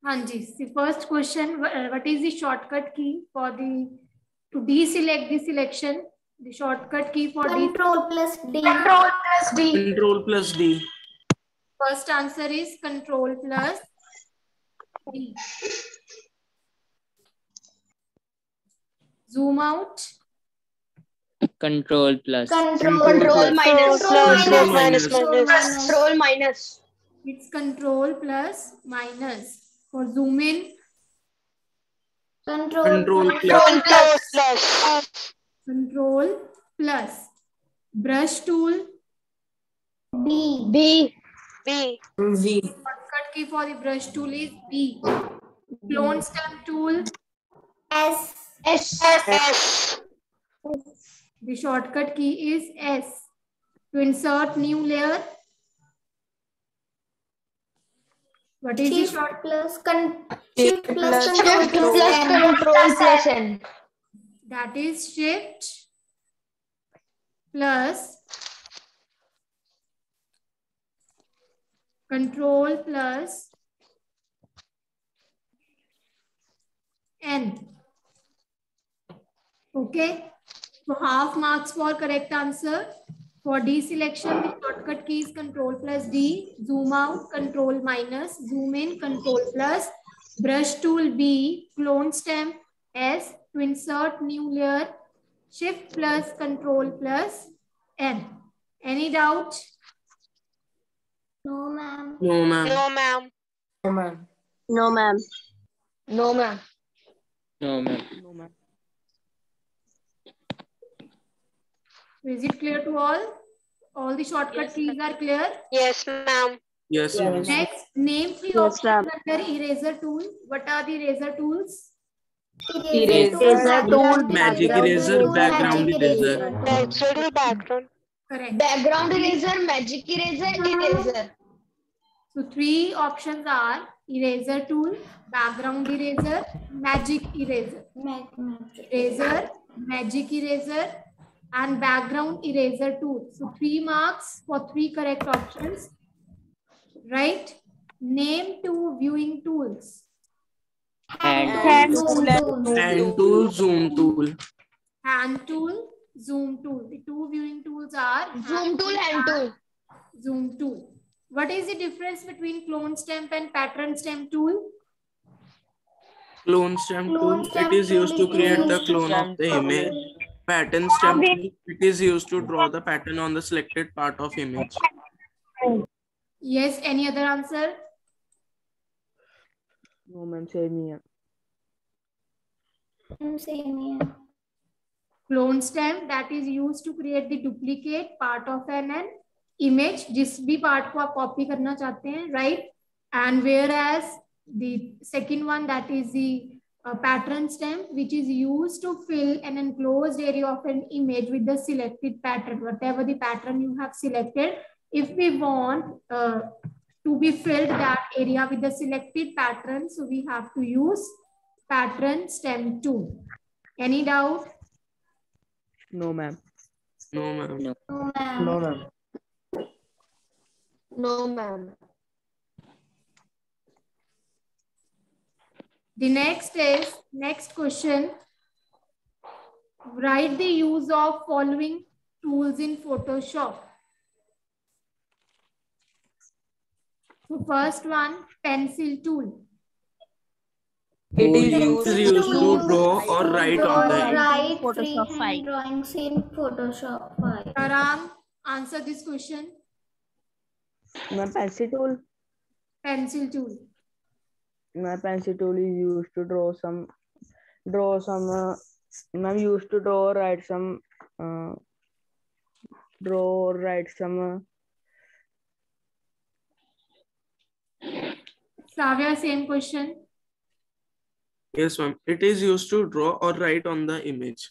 हाँ जी, first question, what is the shortcut key for the to deselect the selection? The shortcut key for Control plus D. Control plus D. Control plus D. first answer is Control plus D. Zoom out. Control plus. Control minus. Control minus. It's Control plus minus. For zoom in, Control Control plus. Control plus. Brush tool. B. B. Shortcut key for the brush tool is B. Clone stamp tool. S. The shortcut key is S. To insert new layer, what is the Shift short? plus Shift plus Control plus N. That is Shift plus Control plus N. Okay. So half marks for correct answer. For D selection, the shortcut key is Control plus D. Zoom out, Control minus. Zoom in, Control plus. Brush tool B. Clone stamp S. To insert new layer, Shift plus Control plus N. Any doubt? No, ma'am. No, ma'am. No, ma'am. No, ma'am. Is it clear to all? All the shortcut keys are clear? Yes, ma'am. Yes, ma'am. Next, name three options under eraser tool. What are the eraser tools? Eraser tool. Magic eraser, background eraser. Background. Correct. Background eraser, magic eraser. So three options are eraser tool, background eraser, magic eraser. Eraser, magic eraser, and background eraser tool. So 3 marks for 3 correct options. Right? Name 2 viewing tools. Hand tool, zoom tool. Hand tool, zoom tool. The 2 viewing tools are Zoom tool, hand tool. zoom tool. What is the difference between clone stamp and pattern stamp tool? Clone stamp tool, it is used to create the clone of the image. Pattern stamp tool, it is used to draw the pattern on the selected part of image. Yes, any other answer? No, ma'am, same here. Same here. Clone stamp, that is used to create the duplicate part of an image, जिस भी part को आप copy करना चाहते हैं, right? And whereas the second one, that is the pattern stamp, which is used to fill an enclosed area of an image with the selected pattern, whatever the pattern you have selected. If we want to be filled that area with the selected pattern, so we have to use pattern stamp tool. Any doubt? No, ma'am. No, ma'am. No, ma'am. No, ma'am. No, ma'am. The next question. Write the use of following tools in Photoshop. So first one, pencil tool. It is used to draw or write on the image. Write freehand drawings in Photoshop 5. Karam, answer this question. My pencil tool. Pencil tool. My pencil tool is used to draw some. I'm used to draw, write some. Savya, same question. Yes, ma'am. It is used to draw or write on the image.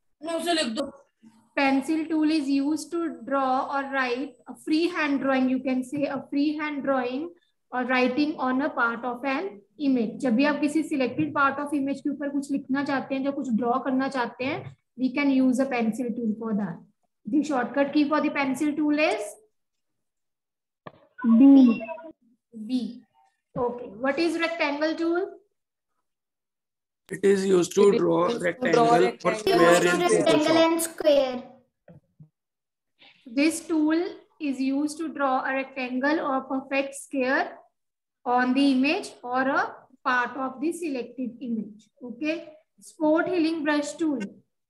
Pencil tool is used to draw or write a freehand drawing. You can say a freehand drawing or writing on a part of an image. जब भी आप किसी selected part of image के ऊपर कुछ लिखना चाहते हैं, या कुछ draw करना चाहते हैं, we can use a pencil tool for that. The shortcut key for the pencil tool is B. Okay. What is rectangle tool? It is used to draw rectangle or square in Rectangle Photoshop. and square. This tool is used to draw a rectangle or perfect square on the image or a part of the selected image. Okay. Spot healing brush tool.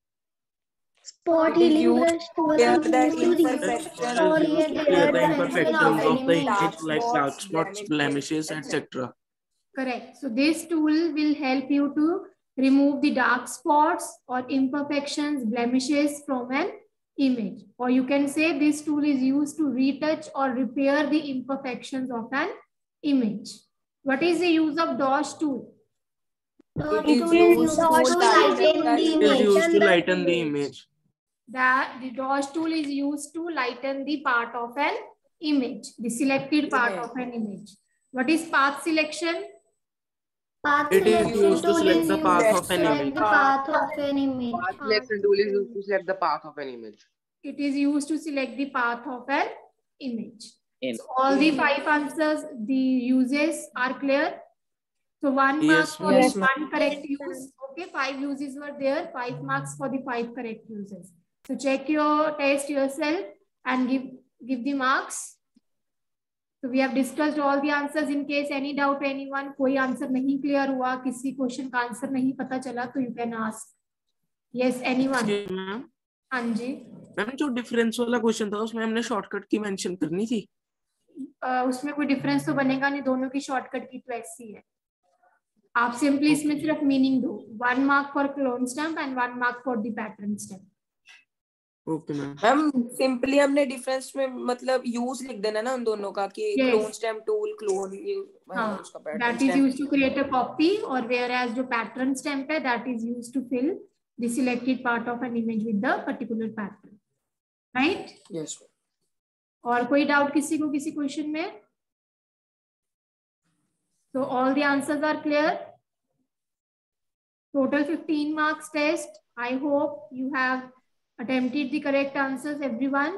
Spot healing brush tool is used to It is used to clear the imperfections of the image like dark spots, blemishes, etc. Correct. So this tool will help you to remove the dark spots or imperfections, blemishes from an image. Or you can say this tool is used to retouch or repair the imperfections of an image. What is the use of DOS tool? It is used to lighten the image. The DOS tool is used to lighten the part of an image, the selected part of an image. What is path selection? It is used to select the path of an image. Path selection tool is used to select the path of an image. It is used to select the path of an image. So all the 5 answers, the uses are clear. So 1 mark for this 1 correct use. Okay, 5 uses were there. 5 marks for the 5 correct uses. So check your test yourself and give the marks. So we have discussed all the answers. In case any doubt anyone, कोई answer नहीं clear हुआ, किसी question का answer नहीं पता चला, तो you can ask. Yes, anyone? हाँ जी. मैम जो डिफरेंस वाला क्वेश्चन था उसमें हमने शॉर्टकट की मेंशन करनी थी. उसमें कोई डिफरेंस तो बनेगा नहीं, दोनों की शॉर्टकट की तो ऐसी है. आप सिंपली इसमें सिर्फ मीनिंग दो. 1 mark for clone stamp and 1 mark for the pattern stamp. Okay ma'am. Ma'am simply हमने डिफरेंस में मतलब यूज लिख देना ना उन दोनों का कि क्लोन स्टैम्प टूल क्लोन ये उसका pattern that is used to create a copy और वेयर एज जो पैटर्न स्टैम्प है that is used to fill the selected part of an image with the particular pattern. Right? Yes. और कोई doubt किसी को किसी क्वेश्चन में? So all the answers are clear. Total 15 marks test. I hope you have attempted the correct answers, everyone.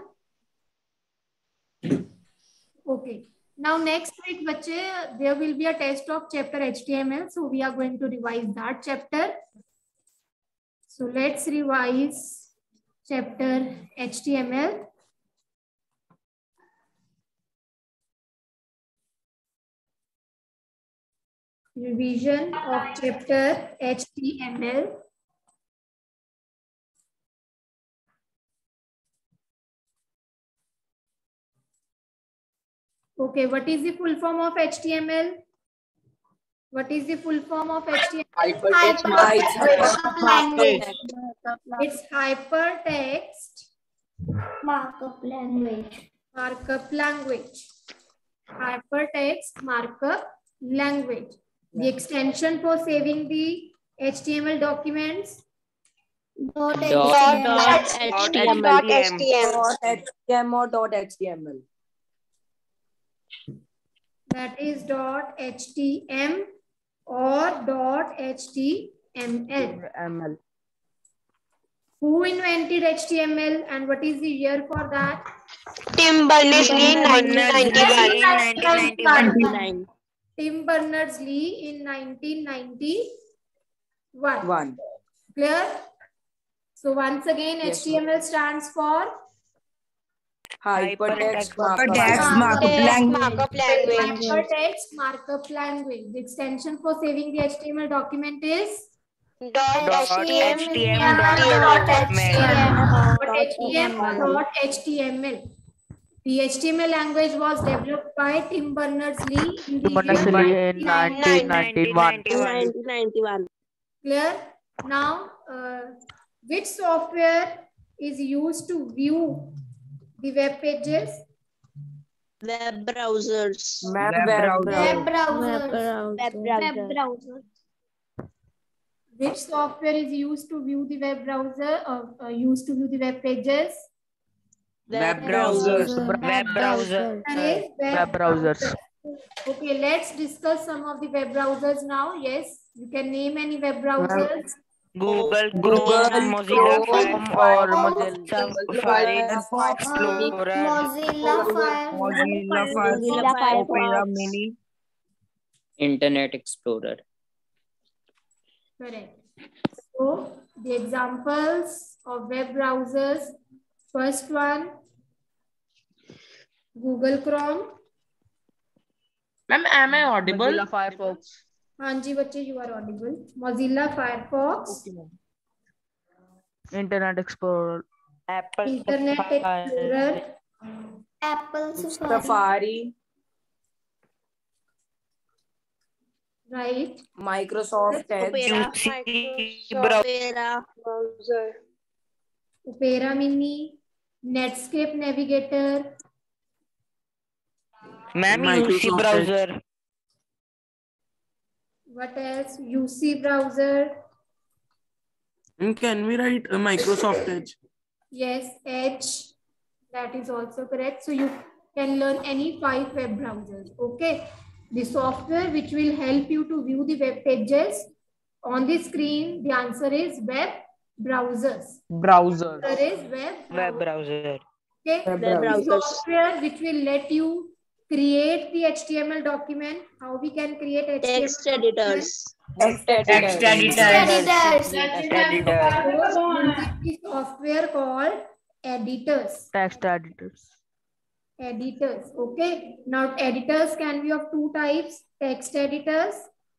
Okay. Now next week, bache, there will be a test of chapter HTML. So we are going to revise that chapter. So let's revise chapter HTML. Revision of chapter HTML. Okay, what is the full form of HTML? What is the full form of HTML? It's hypertext markup language. Markup language. Hypertext markup language. The extension for saving the HTML documents. .html. That is .htm or .html. Who invented HTML and what is the year for that? Tim Berners-Lee in 1991. Tim Berners-Lee in 1991. Clear? So once again, yes, HTML stands for hypertext markup language. Hypertext markup language. The extension for saving the HTML document is .html. The HTML language was developed by Tim Berners-Lee in 1991. Clear? Now, which software is used to view the web pages? Web browsers. Web browsers. Which software is used to view the web browser or used to view the web pages? Web browsers. Okay, let's discuss some of the web browsers now. Yes, you can name any web browsers. Google, Mozilla Chrome or Mozilla Firefox, Mozilla Firefox, Opera Mini. Internet Explorer. Correct. So the examples of web browsers, first one, Google Chrome. Ma'am, am I audible? Mozilla Firefox. हाँ जी बच्चे, you are audible. Mozilla Firefox. Internet Explorer. Apple Internet Explorer. Apple Safari. Safari, Right. Microsoft Edge, Opera, Opera. browser. Opera Mini, Netscape Navigator. Ma'am, UC Microsoft browser. What else? UC browser. And can we write a Microsoft Edge? Yes, Edge. That is also correct. So you can learn any 5 web browsers. Okay. The software which will help you to view the web pages on the screen, the answer is web browsers. Browser. There is web Browser. Okay. Web The browsers. software which will let you create the HTML document. How we can create HTML Text document? editors. Text editors. Editors. The software called editors. Text editors. Editors. Okay. Now editors can be of 2 types: text editors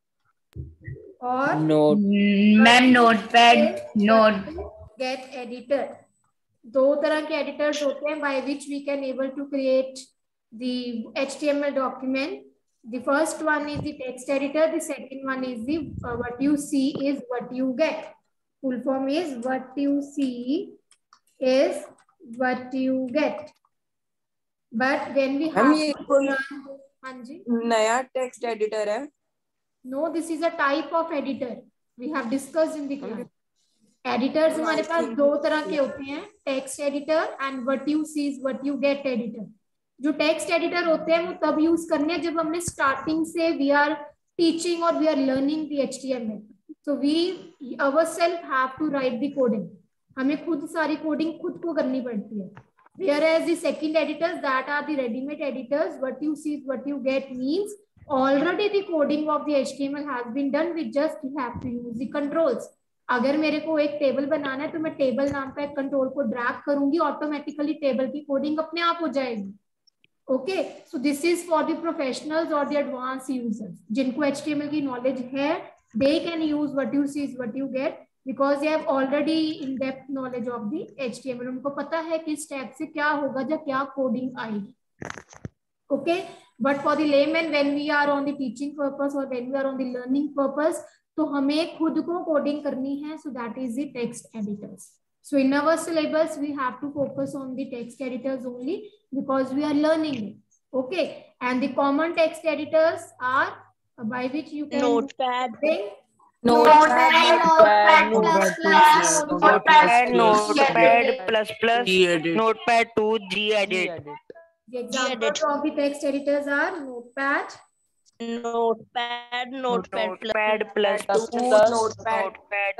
or ma'am notepad get editor. 2 तरह के editors होते हैं by which we can able to create the HTML document. The first one is the text editor. The second one is the what you see is what you get. Full form is what you see is what you get. But when we have ये कोई हाँ जी, नया text editor है? no, this is a type of editor we have discussed in the class. Editors हमारे पास 2 तरह के होते हैं, text editor and what you see is what you get editor. जो टेक्स्ट एडिटर होते हैं वो तब यूज करने हैं जब हमने स्टार्टिंग से वी आर टीचिंग और we are learning the HTML. So we ourselves have to write the coding. हमें खुद सारी कोडिंग खुद को करनी पड़ती है. Whereas the second editors, that are the ready-made editors, what you see is what you get means already the coding of the HTML has been done. We just have to use the controls. अगर मेरे को एक table बनाना है तो मैं table नाम का एक कंट्रोल को ड्रैग करूंगी, ऑटोमेटिकली टेबल की कोडिंग अपने आप हो जाएगी. Okay, so this is for the professionals और द एडवांस यूजर्स. जिनको HTML की नॉलेज है, they can use what you see is what you get because they have already in depth knowledge of the HTML. उनको पता है कि step से क्या होगा जब क्या कोडिंग आएगी. Okay, but for the layman when we are on the teaching purpose और when we are on the learning purpose, तो हमें खुद को कोडिंग करनी है. So that is the text editors. So in our syllabus, we have to focus on the text editors only because we are learning it. Okay, and the common text editors are by which you can Notepad. Notepad plus Gedit. Notepad 2, Gedit. The examples of the text editors are Notepad, Notepad plus Notepad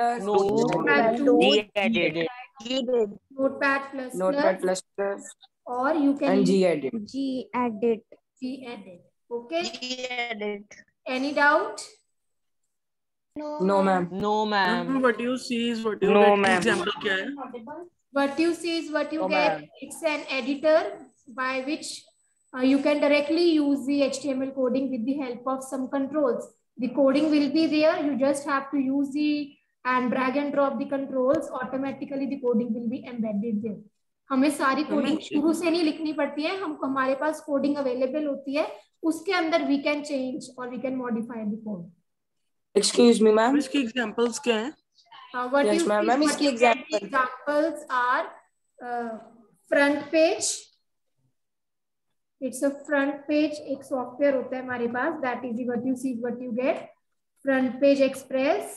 Gedit. Notepad plus or you can and Gedit. Gedit. Okay. Gedit. Any doubt? No ma'am. What you see is what you No, get. ma'am. Example क्या है? What you see is what you No, get. ma'am. It's an editor by which you can directly use the HTML coding with the help of some controls. The coding will be there. You just have to use the and drag and drop the controls. Automatically the coding will be embedded there. हमें सारी coding शुरू से नहीं लिखनी पड़ती है. हमको हमारे पास कोडिंग अवेलेबल होती है, उसके अंदर we can change or we can modify the code. Excuse me ma'am. इसके examples क्या हैं? What Yes you ma'am. see, Ma'am, what इसकी you get the examples are front page. It's a front page. एक software होता है हमारे पास. That is what you see, what you get. Front page express,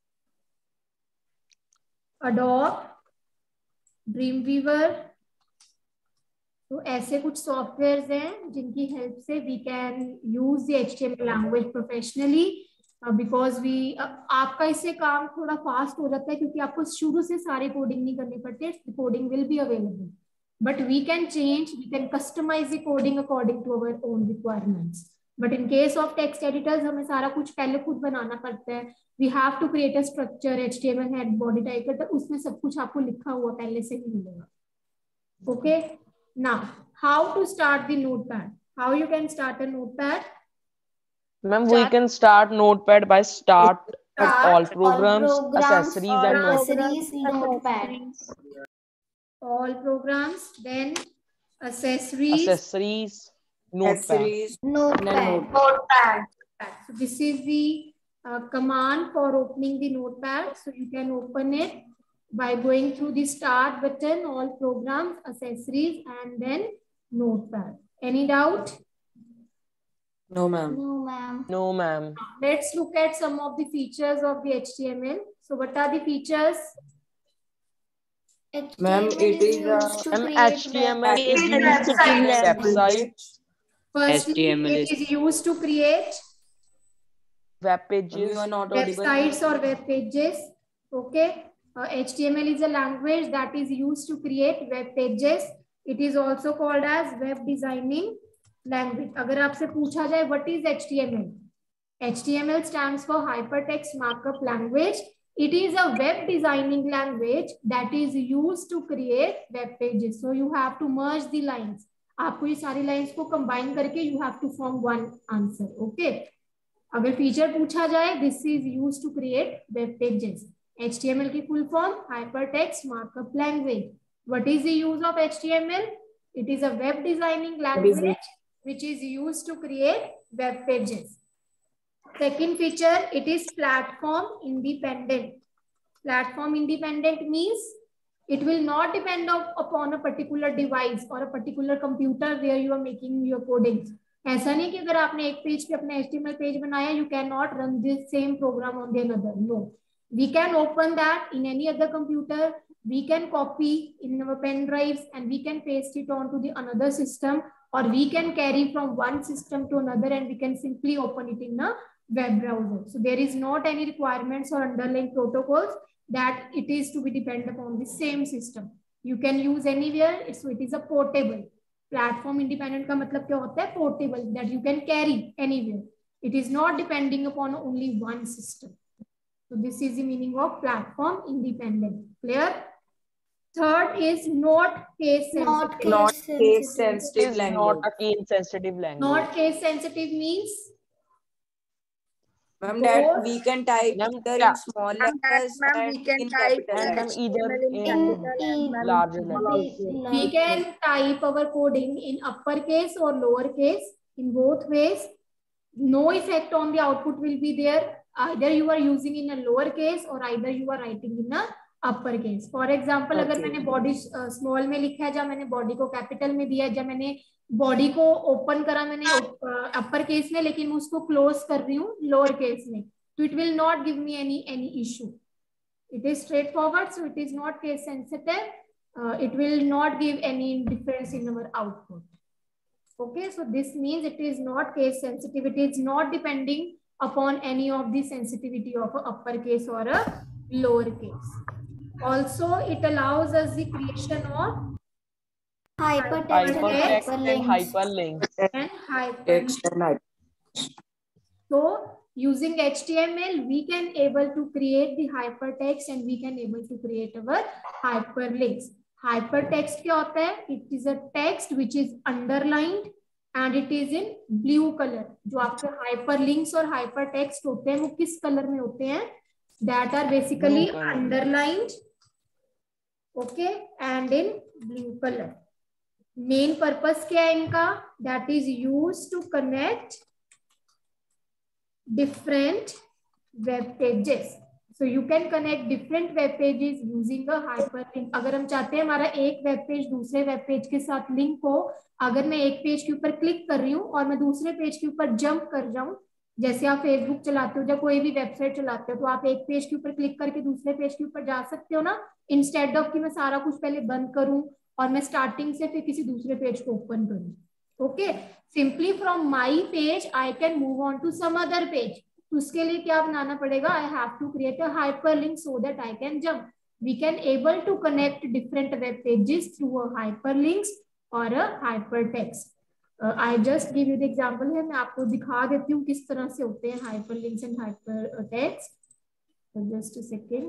Adobe, Dreamweaver. तो ऐसे कुछ softwares हैं जिनकी हेल्प से we can use the HTML language professionally because we आपका इससे काम थोड़ा फास्ट हो जाता है क्योंकि आपको शुरू से सारी कोडिंग नहीं करनी पड़ती है. Coding will be available but we can change, we can customize the coding according to our own requirements. But in case of text editors हमें सारा कुछ पहले खुद बनाना पड़ता है. We have to create a structure, HTML head, body type, तो उसमें सब कुछ आपको लिखा हुआ पहले से ही मिलेगा. Okay, now how to start the notepad. How you can start a notepad? Ma'am, we can start Notepad by start all programs, accessories, and accessories, notepad. All programs, then accessories. accessories, Notepad. Accessories, Notepad. So this is the command for opening the notepad. So you can open it by going through the start button, all programs, accessories, and then notepad. Any doubt? No, ma'am. No, ma'am. No, ma'am. Let's look at some of the features of the HTML. So what are the features? Ma'am, it is used to Ma'am, create HTML is web- used to create websites, Firstly, HTML it is used to create web You pages, are not audible. websites or web pages. Okay, HTML is a language that is used to create web pages. It is also called as web designing language. अगर आपसे पूछा जाए what is HTML? HTML stands for Hypertext Markup Language. It is a web designing language that is used to create web pages. So you have to merge the lines. आपको ये सारी lines को combine करके you have to form one answer. Okay. अगर feature पूछा जाए, this is used to create web pages. HTML की full form Hypertext Markup Language. What is the use of HTML? It is a web designing language which is used to create web pages. Second feature, it is platform independent. Platform independent means it will not depend upon a particular device or a particular computer where you are making your coding. ऐसा नहीं कि अगर आपने एक page पे अपना HTML page बनाया, you cannot run this same program on the another. No, we can open that in any other computer. We can copy in our pen drives and we can paste it onto the another system, or we can carry from one system to another and we can simply open it in a web browser. So there is not any requirements or underlying protocols that it is to be dependent upon the same system. You can use anywhere. So it is a portable. Platform independent का मतलब क्या होता है? Portable, that you can carry anywhere. It is not depending upon only one system. So this is the meaning of platform independent. Clear? Third is not case sensitive. Not case sensitive is language. not a case sensitive language. Not case sensitive means Ma'am, that we can type Ma'am, either yeah. in small letters and in capital Ma'am, letters. either in in larger letters. we can type our coding in uppercase or lowercase. In both ways, no effect on the output will be there. Either you are using in a lowercase or either you are writing in a uppercase. For example, अगर मैंने body small में लिखा है, जब मैंने body को capital में दिया, जब मैंने body को open करा मैंने upper case में, लेकिन मैं उसको close कर रही हूँ lower case में, तो it will not give me any issue. It is straightforward, so it is not case sensitive. It will not give any difference in our output. Okay, so this means it is not case sensitive. It is not depending upon any of the sensitivity of a uppercase or a lowercase. Also, it allows us the creation of hypertext and Hyperlinks. and hyperlinks. Text and hyper. So, using HTML, we can able to create the hypertext and we can able to create our hyperlinks. Hypertext क्या होता है? It is a text which is underlined and it is in blue color. जो आपके hyperlinks और hypertext होते हैं, वो किस color में होते हैं? That are basically underlined, okay, and in blue color. Main purpose क्या है इनका? That is used to connect different web pages. So you can connect different web pages using a hyperlink. अगर हम चाहते हैं हमारा एक वेब पेज दूसरे वेब पेज के साथ लिंक हो, अगर मैं एक पेज के ऊपर क्लिक कर रही हूँ और मैं दूसरे पेज के ऊपर जंप कर जाऊं, जैसे आप फेसबुक चलाते हो या कोई भी वेबसाइट चलाते हो, तो आप एक पेज के ऊपर क्लिक करके दूसरे पेज के ऊपर जा सकते हो ना, इंस्टेड ऑफ कि मैं सारा कुछ पहले बंद करूं और मैं स्टार्टिंग से फिर किसी दूसरे पेज को ओपन करूं. Okay, simply from my page I can move on to some other page. तो उसके लिए क्या बनाना पड़ेगा? I have to create a hyperlink so that I can jump. We can able to connect different web pages through a hyperlinks और a hypertext. I just give you the example है, मैं आपको दिखा देती हूँ किस तरह से होते हैं hyperlinks and hyper text. Just a second.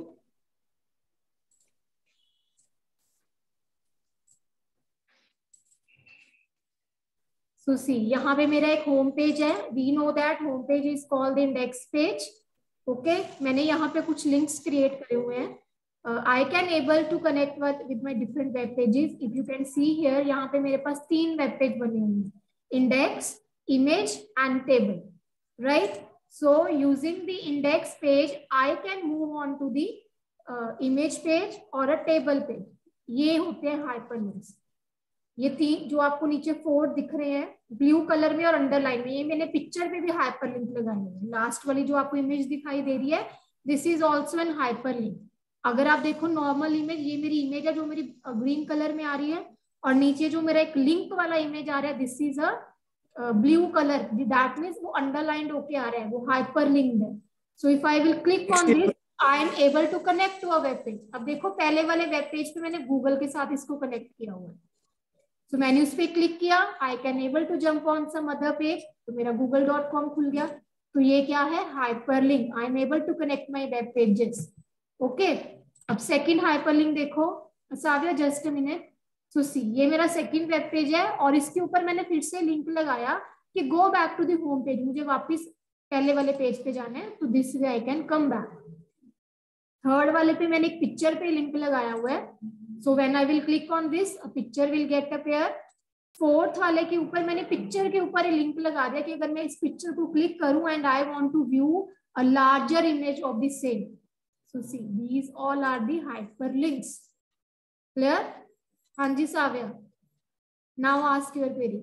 So see, यहाँ पे मेरा एक होम पेज है. We know that home page is called the index page. Okay, मैंने यहाँ पे कुछ links create करे हुए हैं. I can able to connect with my different web pages. If you can see here, यहाँ पे मेरे पास 3 web page बने हुए हैं. Index, image and table. Right? So using the index page, I can move on to the image page or a table page. ये होते हैं hyperlinks. ये 3 जो आपको नीचे 4 दिख रहे हैं ब्लू कलर में और अंडरलाइन में, ये मैंने पिक्चर पे भी हाइपरलिंक लगाए हैं. लास्ट वाली जो आपको इमेज दिखाई दे रही है, this is also an hyperlink. अगर आप देखो नॉर्मल इमेज, ये मेरी इमेज है जो मेरी ग्रीन कलर में आ रही है, और नीचे जो मेरा एक लिंक वाला इमेज आ रहा है, this is a blue colour. That means वो अंडरलाइंड होके आ रहा है, वो हाइपरलिंक्ड है. So if I will click on this, I am able to connect to a web page. अब देखो पहले वाले वेब पेज पे मैंने गूगल के साथ इसको कनेक्ट किया हुआ है. तो मैंने उस पर क्लिक किया, I can able to jump on some other page, तो मेरा google.com खुल गया. तो ये क्या है? Hyperlink. I am able to connect my web pages. Okay, अब सेकंड हाइपरलिंक देखो. Saviya just a minute. सो सी, ये मेरा सेकंड वेब पेज है और इसके ऊपर मैंने फिर से लिंक लगाया कि go back to the home page, मुझे वापस पहले वाले पेज पे जाना है. तो this way I can come back. Third वाले पे मैंने एक पिक्चर पे लिंक लगाया हुआ है. So when I will click on this, a picture will get appear. Fourth वाले के ऊपर मैंने पिक्चर के ऊपर लिंक लगा दिया कि अगर मैं इस पिक्चर को क्लिक करूं and I want to view a larger image of the same. So see, these all are the hyperlinks. Clear? हाँ जी Savya. Now ask your query.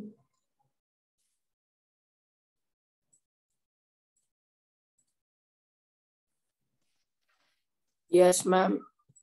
Yes ma'am.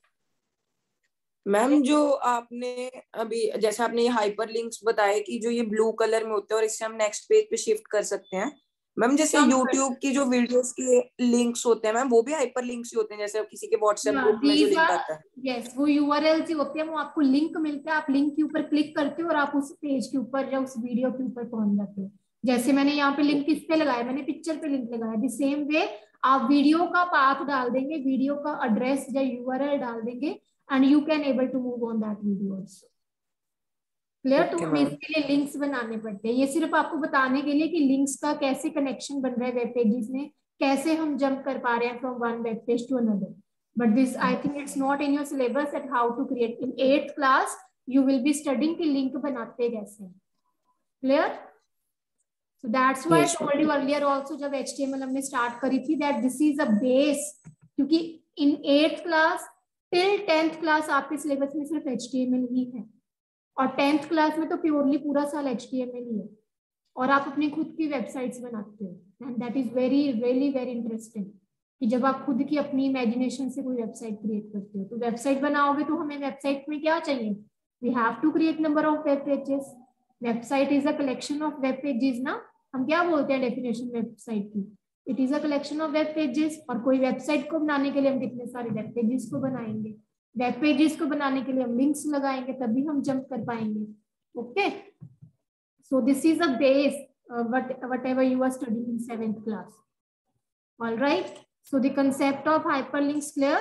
Ma'am जो आपने अभी जैसे आपने ये हाइपरलिंक्स बताए कि जो ये ब्लू कलर में होते हैं और इससे हम नेक्स्ट पेज पे शिफ्ट कर सकते हैं. मैम जैसे YouTube की जो वीडियोस के लिंक्स होते हैं मैम, वो भी हाइपरलिंक्स ही होते हैं जैसे किसी के व्हाट्सएप ग्रुप में जो लिंक आता है. यस, वो URLs ही होते हैं. वो आपको लिंक मिलता है, आप लिंक के ऊपर क्लिक करते हो और आप उस पेज के ऊपर या उस वीडियो के ऊपर पहुंच जाते हो. जैसे मैंने यहाँ पे लिंक किस पे लगाया? मैंने पिक्चर पे लिंक लगाया. द सेम वे आप वीडियो का पाथ डाल देंगे, वीडियो का एड्रेस या URL डाल देंगे and you can able to move on that video also. Clear? तो हमें इसके लिए लिंक्स बनाने पड़ते हैं. ये सिर्फ आपको बताने के लिए कि लिंक्स का कैसे कनेक्शन बन रहा है वेब पेजेस में, कैसे हम जंप कर पा रहे हैं from one web page to another. But this I think it's not in your syllabus at how to create. In 8th class you will be studying कि लिंक बनाते कैसे. Clear? So that's why I told you earlier also जब HTML हमने start करी थी that this is a base, क्योंकि in 8th class till 10th class आपके syllabus में सिर्फ HTML ही है, और 10th क्लास में तो प्योरली पूरा साल HTML ही है, और आप अपनी खुद की वेबसाइट्स बनाते हो. And that is very really very interesting कि जब आप खुद की अपनी इमेजिनेशन से कोई वेबसाइट क्रिएट करते हो. तो वेबसाइट बनाओगे तो हमें वेबसाइट में क्या चाहिए? We have to create number of web pages. Website is a collection of web pages ना. हम क्या बोलते हैं डेफिनेशन वेबसाइट की? It is a collection of web pages. और कोई वेबसाइट को बनाने के लिए हम कितने सारे वेब पेजेस को बनाएंगे. वेब पेजेस को बनाने के लिए हम लिंक्स लगाएंगे, तभी हम जंप कर पाएंगे. Okay, so this is a base whatever you are studying in 7th class. All right, so the concept of hyperlinks clear?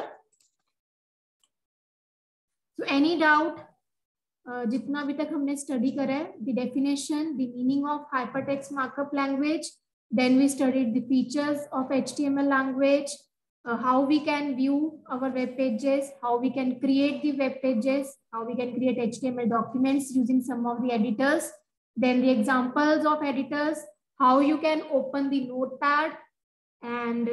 So any doubt? जितना अभी तक हमने स्टडी करा है, the definition, the meaning of hypertext markup language, then we studied the features of HTML language, how we can view our web pages, how we can create the web pages, how we can create HTML documents using some of the editors, then the examples of editors, how you can open the notepad, and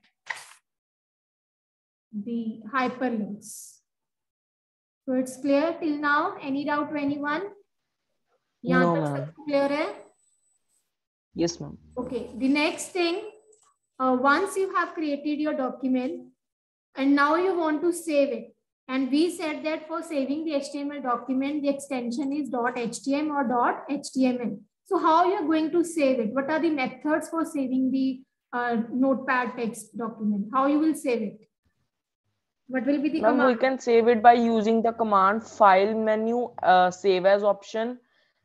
the hyperlinks. So it's clear till now? Any doubt to anyone? No, तक सब clear है? Yes, ma'am. Okay, the next thing, once you have created your document and now you want to save it, and we said that for saving the HTML document, the extension is .htm or .html. So how you are going to save it? What are the methods for saving the notepad text document? How you will save it? What will be the command? We can save it by using the command file menu, save as option.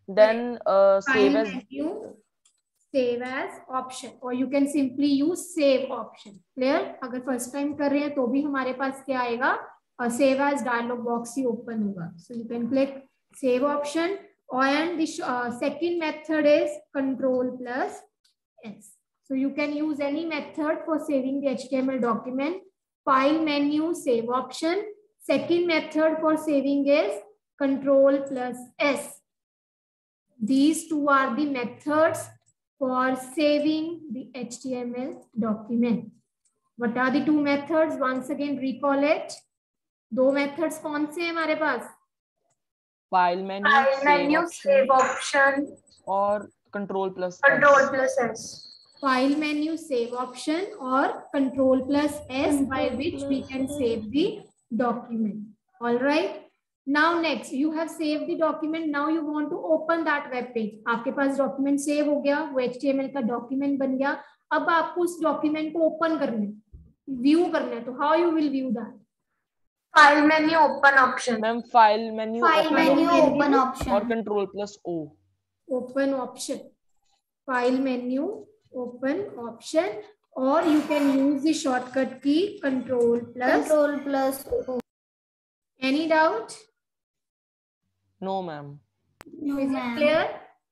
Then save File as menu, save as option, or you can simply use save option. Clear? अगर first time कर रहे हैं तो भी हमारे पास क्या आएगा, save as dialog box ही open होगा. So you can click save option, and the second method is control plus S. So you can use any method for saving the HTML document. File menu, save option. Second method for saving is control plus S. These two are the methods for saving the HTML document. What are the two methods? Once again, recall it. दो methods कौन से हैं हमारे पास? file menu, save option, और control plus S. File menu, save option, or control plus S, by which we can save the document. All right. Now next, you have saved the document. Now you want to open that web page. आपके पास document save हो गया, वो HTML का document बन गया. अब आपको उस document को open करना है, view करना है. तो how you will view that? File menu, open option. Ma'am, file menu, open option. or control plus O. Open option. File menu, open option, or you can use the shortcut key control plus O. Any doubt? No, ma'am. No, Is it ma'am. clear?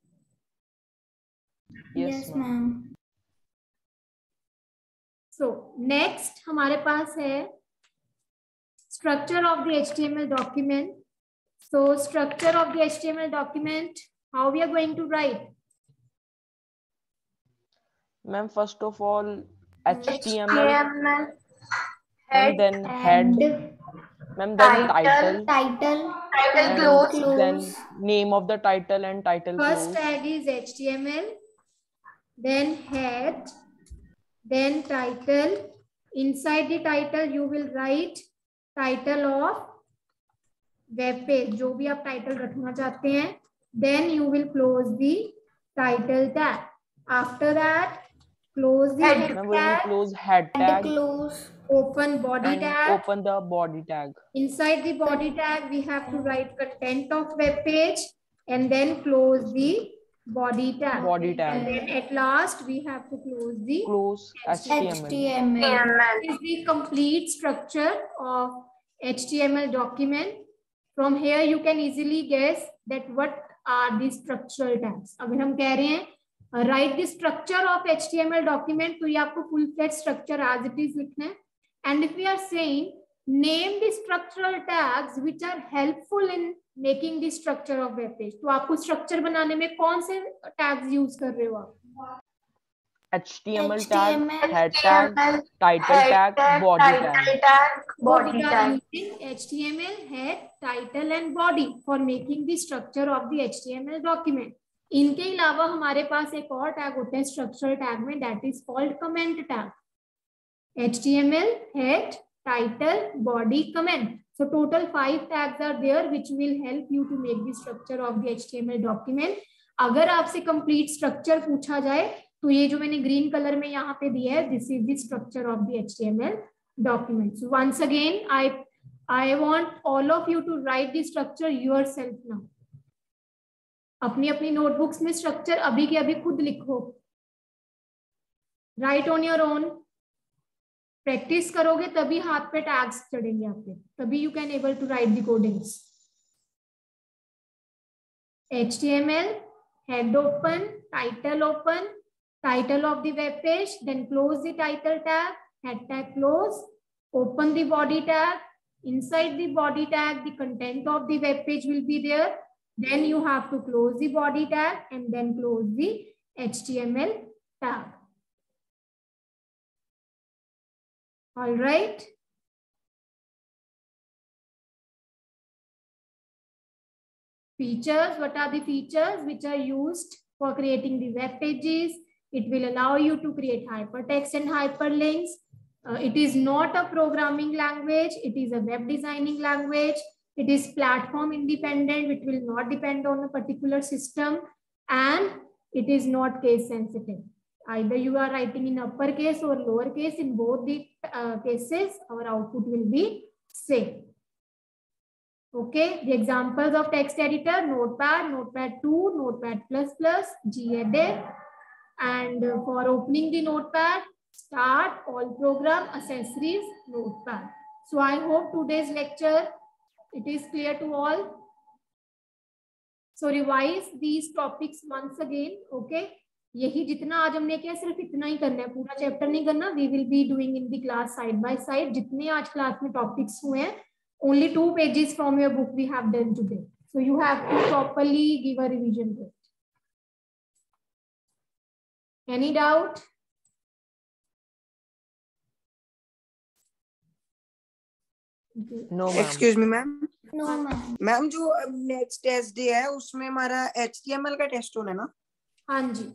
Yes, ma'am. So next हमारे पास है structure of the HTML document. So structure of the HTML document, how we are going to write? Ma'am, first of all, HTML, and then head, ma'am, then title, and then name of the title and title First close. tag is HTML, then head, then title. Inside the title you will write title of web page, जो भी आप title रखना चाहते हैं. Then you will close the title tag. After that, close the head Ma'am, we will tag, close head tag open body and tag. open the body tag. Inside the body tag, we have to write content of web page and then close the body tag. And then at last, we have to close the HTML. This is the complete structure of HTML document. From here, you can easily guess that what are the structural tags. अगर हम कह रहे हैं write the structure of HTML document, तो ये आपको full fledged structure as it is लिखना है. And if we are saying name the structural tags which are helpful in making the structure of web page, तो आपको structure बनाने में कौन से tags use कर रहे हो आप? HTML tag, head tag, title tag, body tag. We are using HTML, head, title and body for making the structure of the HTML document. इनके अलावा हमारे पास एक और टैग होता है स्ट्रक्चरल टैग में, that is called comment tag. HTML, head, title, body, comment. So total 5 tags are there which will help you to make the structure of the HTML document. अगर आपसे complete structure पूछा जाए तो ये जो मैंने green color में यहाँ पे दिया है, this is the structure of the HTML document. So once again, I want all of you to write the structure yourself now. अपनी अपनी नोटबुक्स में स्ट्रक्चर अभी के अभी खुद लिखो. Right on your own. Practice करोगे तभी हाथ पे टैग्स चढ़ेंगे आपके, तभी you can able to write the codings. HTML, head open, title of the web page, then close the title tag, head tag close, open the body tag. Inside the body tag, the content of the web page will be there. Then you have to close the body tag and then close the HTML tag. All right. Features. What are the features which are used for creating the web pages? It will allow you to create hypertext and hyperlinks. It is not a programming language. It is a web designing language. It is platform independent. It will not depend on a particular system, and it is not case sensitive. Either you are writing in uppercase or lowercase. In both the cases, our output will be same. Okay, the examples of text editor: Notepad, Notepad 2, Notepad++, gedit. And for opening the Notepad, start, all program, accessories, Notepad. So I hope today's lecture, it is clear to all. So revise these topics once again. Okay, यही जितना आज हमने किया सिर्फ इतना ही करना है, पूरा चैप्टर नहीं करना. We will be doing in the class side by side. जितने आज क्लास में टॉपिक्स हुए हैं, only 2 pages from your book we have done today. So you have to properly give a revision to it. Any doubt? No, ma'am. Excuse me ma'am. No, ma'am. Ma'am जो next test day है उसमें हमारा HTML का test होना है ना? हाँ जी.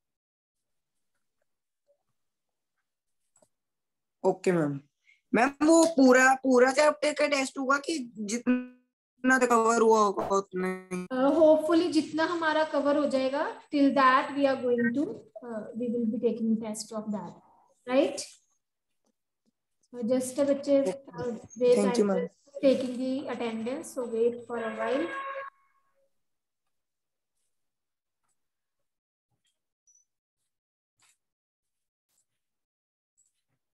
Okay ma'am. Ma'am वो पूरा चैप्टर का टेस्ट होगा कि जितना कवर हुआ होगा उतना? Hopefully जितना हमारा कवर हो जाएगा, till that we are going to we will be taking test of that, right? Just बच्चे Thank you, ma'am. taking the attendance, so wait for a while.